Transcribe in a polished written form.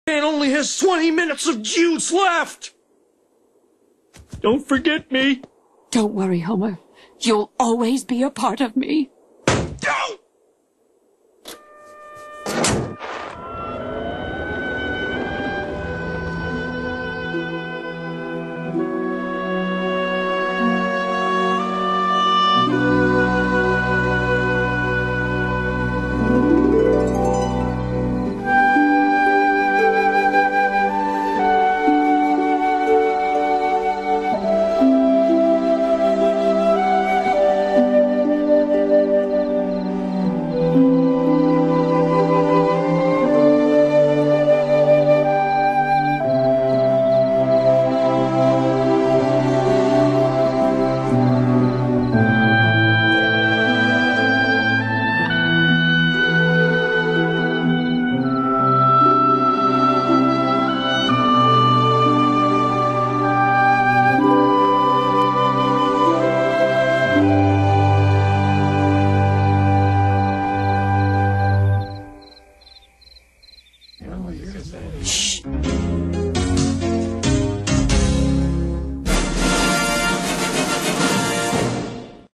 Man only has 20 minutes of juice left! Don't forget me. Don't worry, Homer. You'll always be a part of me.